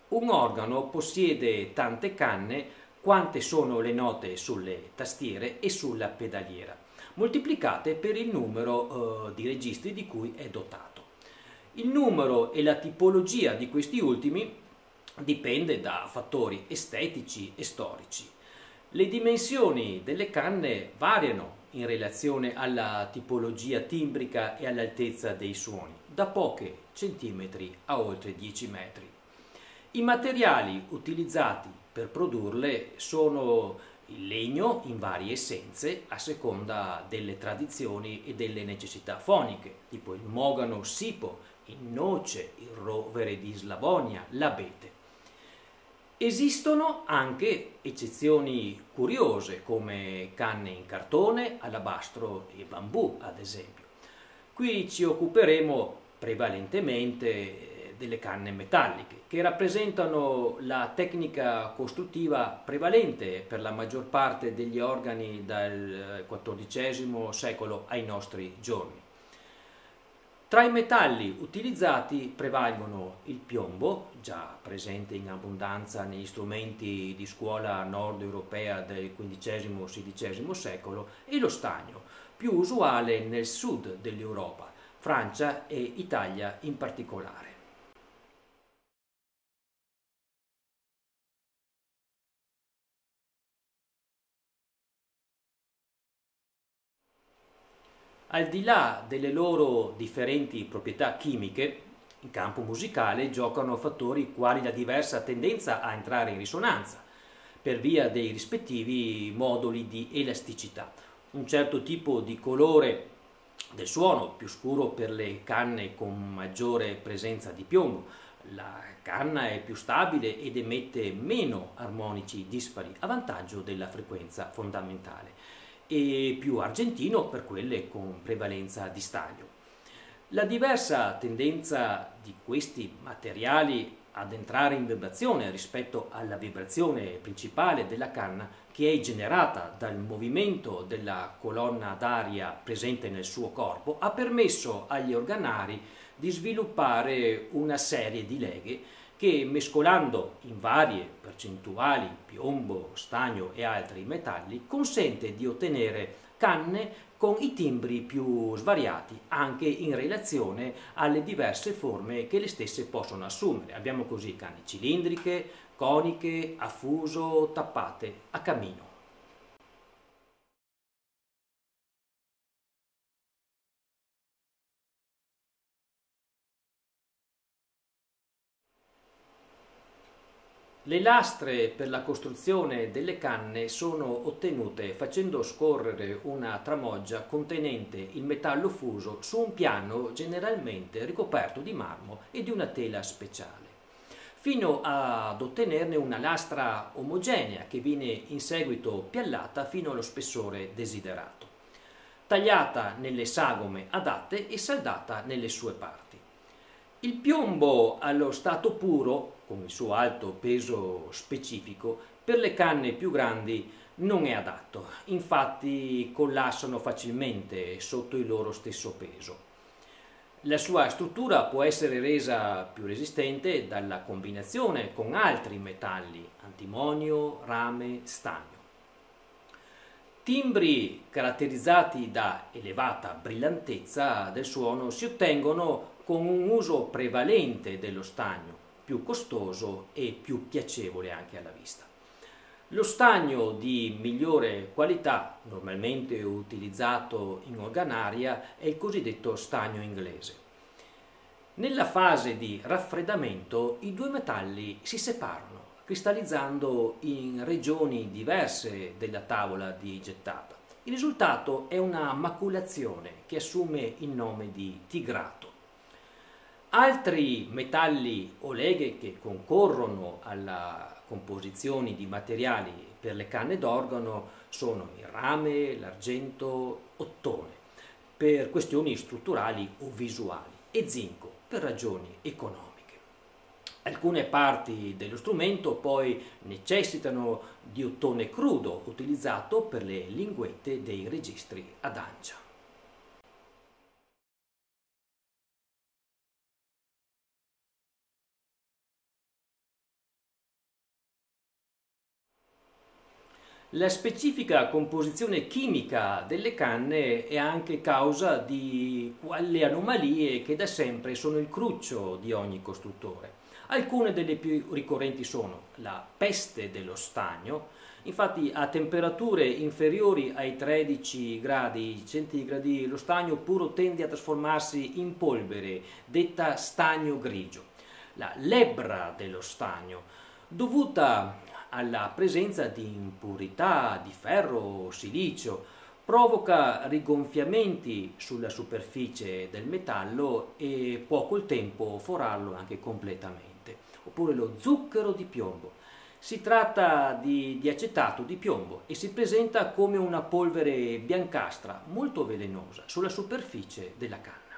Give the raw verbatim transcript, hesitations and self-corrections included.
Un organo possiede tante canne quante sono le note sulle tastiere e sulla pedaliera, moltiplicate per il numero eh, di registri di cui è dotato. Il numero e la tipologia di questi ultimi dipende da fattori estetici e storici. Le dimensioni delle canne variano in relazione alla tipologia timbrica e all'altezza dei suoni, da pochi centimetri a oltre dieci metri. I materiali utilizzati per produrle sono il legno in varie essenze a seconda delle tradizioni e delle necessità foniche, tipo il mogano sipo, il noce, il rovere di Slavonia, l'abete. Esistono anche eccezioni curiose come canne in cartone, alabastro e bambù, ad esempio. Qui ci occuperemo prevalentemente delle canne metalliche, che rappresentano la tecnica costruttiva prevalente per la maggior parte degli organi dal quattordicesimo secolo ai nostri giorni. Tra i metalli utilizzati prevalgono il piombo, già presente in abbondanza negli strumenti di scuola nord europea del quindicesimo sedicesimo secolo, e lo stagno, più usuale nel sud dell'Europa, Francia e Italia in particolare. Al di là delle loro differenti proprietà chimiche, in campo musicale giocano fattori quali la diversa tendenza a entrare in risonanza, per via dei rispettivi moduli di elasticità. Un certo tipo di colore del suono, più scuro per le canne con maggiore presenza di piombo. La canna è più stabile ed emette meno armonici dispari, a vantaggio della frequenza fondamentale, e più argentino per quelle con prevalenza di stagno. La diversa tendenza di questi materiali ad entrare in vibrazione rispetto alla vibrazione principale della canna, che è generata dal movimento della colonna d'aria presente nel suo corpo, ha permesso agli organari di sviluppare una serie di leghe che, mescolando in varie percentuali piombo, stagno e altri metalli, consente di ottenere canne con i timbri più svariati, anche in relazione alle diverse forme che le stesse possono assumere. Abbiamo così canne cilindriche, coniche, a fuso, tappate, a camino. Le lastre per la costruzione delle canne sono ottenute facendo scorrere una tramoggia contenente il metallo fuso su un piano generalmente ricoperto di marmo e di una tela speciale, fino ad ottenerne una lastra omogenea che viene in seguito piallata fino allo spessore desiderato, tagliata nelle sagome adatte e saldata nelle sue parti. Il piombo allo stato puro, con il suo alto peso specifico, per le canne più grandi non è adatto, infatti collassano facilmente sotto il loro stesso peso. La sua struttura può essere resa più resistente dalla combinazione con altri metalli, antimonio, rame, stagno. Timbri caratterizzati da elevata brillantezza del suono si ottengono con un uso prevalente dello stagno, più costoso e più piacevole anche alla vista. Lo stagno di migliore qualità, normalmente utilizzato in organaria, è il cosiddetto stagno inglese. Nella fase di raffreddamento i due metalli si separano, cristallizzando in regioni diverse della tavola di gettata. Il risultato è una maculazione che assume il nome di tigrato. Altri metalli o leghe che concorrono alla composizione di materiali per le canne d'organo sono il rame, l'argento, ottone, per questioni strutturali o visuali, e zinco, per ragioni economiche. Alcune parti dello strumento poi necessitano di ottone crudo, utilizzato per le linguette dei registri ad ancia. La specifica composizione chimica delle canne è anche causa di quelle anomalie che da sempre sono il cruccio di ogni costruttore. Alcune delle più ricorrenti sono la peste dello stagno, infatti a temperature inferiori ai tredici gradi centigradi lo stagno puro tende a trasformarsi in polvere, detta stagno grigio. La lebbra dello stagno, dovuta alla presenza di impurità di ferro o silicio, provoca rigonfiamenti sulla superficie del metallo e può col tempo forarlo anche completamente. Oppure lo zucchero di piombo. Si tratta di, di acetato di piombo e si presenta come una polvere biancastra molto velenosa sulla superficie della canna.